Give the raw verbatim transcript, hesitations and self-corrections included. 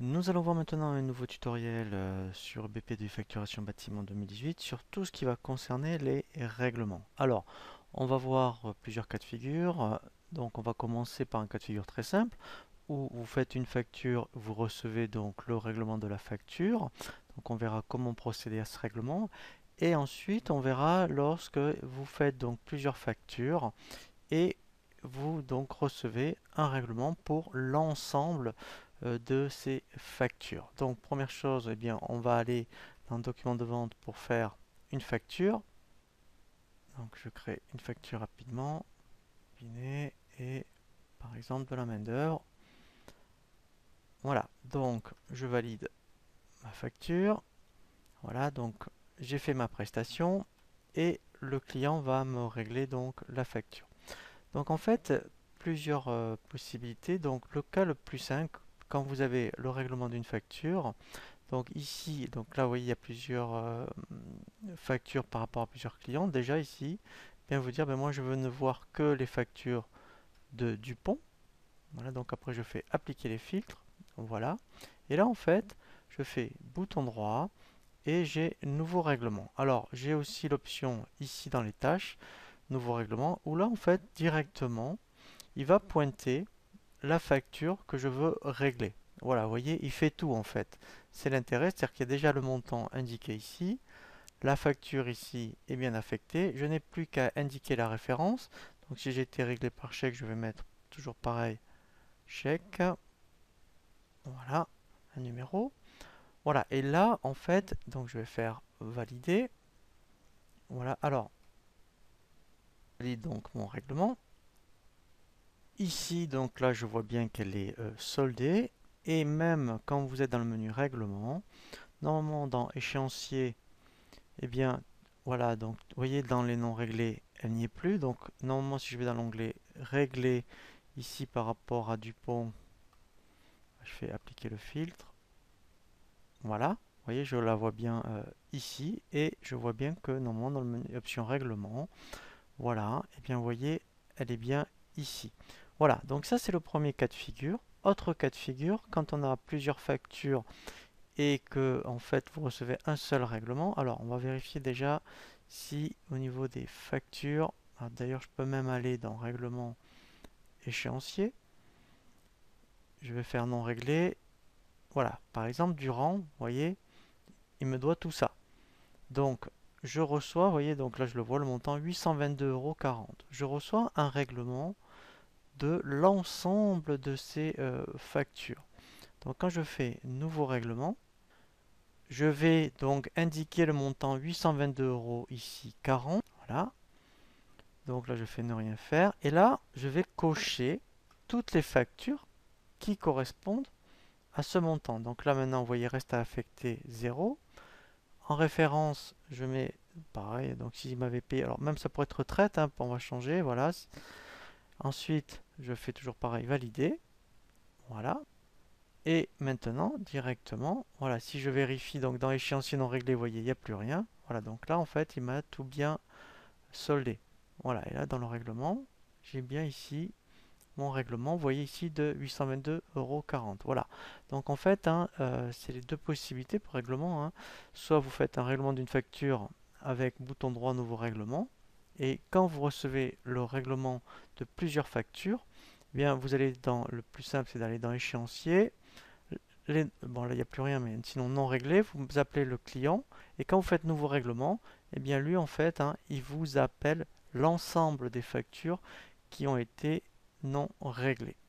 Nous allons voir maintenant un nouveau tutoriel euh, sur B P de facturation bâtiment deux mille dix-huit sur tout ce qui va concerner les règlements. Alors, on va voir euh, plusieurs cas de figure. Euh, Donc, on va commencer par un cas de figure très simple où vous faites une facture, vous recevez donc le règlement de la facture. Donc, on verra comment procéder à ce règlement. Et ensuite, on verra lorsque vous faites donc plusieurs factures et vous donc recevez un règlement pour l'ensemble euh, de ces factures. Donc première chose, eh bien, on va aller dans le document de vente pour faire une facture. Donc je crée une facture rapidement, et par exemple de la main d'œuvre. Voilà, donc je valide ma facture. Voilà, donc j'ai fait ma prestation et le client va me régler donc la facture. Donc en fait, plusieurs euh, possibilités. Donc le cas le plus simple, quand vous avez le règlement d'une facture, donc ici, donc là vous voyez il y a plusieurs euh, factures par rapport à plusieurs clients. Déjà ici, bien vous dire, ben moi je veux ne voir que les factures de Dupont. Voilà, donc après je fais appliquer les filtres. Voilà. Et là en fait, je fais bouton droit et j'ai nouveau règlement. Alors j'ai aussi l'option ici dans les tâches, nouveau règlement, où là en fait directement il va pointer la facture que je veux régler. Voilà, vous voyez, il fait tout en fait. C'est l'intérêt, c'est-à-dire qu'il y a déjà le montant indiqué ici, la facture ici est bien affectée, je n'ai plus qu'à indiquer la référence. Donc si j'ai été réglé par chèque, je vais mettre toujours pareil, chèque, voilà, un numéro. Voilà, et là en fait, donc je vais faire valider. Voilà, alors, je valide donc mon règlement. Ici, donc là, je vois bien qu'elle est euh, soldée. Et même quand vous êtes dans le menu règlement, normalement dans échéancier, eh bien, voilà, donc vous voyez dans les non réglés, elle n'y est plus. Donc normalement, si je vais dans l'onglet régler, ici par rapport à Dupont, je fais appliquer le filtre. Voilà, vous voyez, je la vois bien euh, ici. Et je vois bien que normalement dans le menu option règlement, voilà, et bien vous voyez, elle est bien ici. Voilà, donc ça c'est le premier cas de figure. Autre cas de figure, quand on a plusieurs factures et que en fait vous recevez un seul règlement, alors on va vérifier déjà si au niveau des factures, d'ailleurs je peux même aller dans règlement échéancier, je vais faire non réglé, voilà, par exemple durant, vous voyez, il me doit tout ça. Donc je reçois, vous voyez, donc là je le vois, le montant huit cent vingt-deux euros quarante. Je reçois un règlement de l'ensemble de ces euh, factures. Donc quand je fais nouveau règlement, je vais donc indiquer le montant huit cent vingt-deux euros ici quarante. Voilà. Donc là je fais ne rien faire. Et là je vais cocher toutes les factures qui correspondent à ce montant. Donc là maintenant vous voyez reste à affecter zéro. En référence je mets pareil. Donc s'il m'avait payé, alors même ça pourrait être retraite, hein, on va changer. Voilà. Ensuite je fais toujours pareil valider. Voilà. Et maintenant, directement, voilà, si je vérifie donc dans échéancier non réglé, vous voyez, il n'y a plus rien. Voilà, donc là, en fait, il m'a tout bien soldé. Voilà, et là, dans le règlement, j'ai bien ici mon règlement, vous voyez ici, de huit cent vingt-deux euros quarante. Voilà, donc en fait, hein, euh, c'est les deux possibilités pour règlement, hein. Soit vous faites un règlement d'une facture avec bouton droit, nouveau règlement, et quand vous recevez le règlement de plusieurs factures, eh bien, vous allez dans, le plus simple, c'est d'aller dans échéancier, les, bon là il n'y a plus rien, mais sinon non réglé, vous appelez le client et quand vous faites nouveau règlement, eh bien lui en fait, hein, il vous appelle l'ensemble des factures qui ont été non réglées.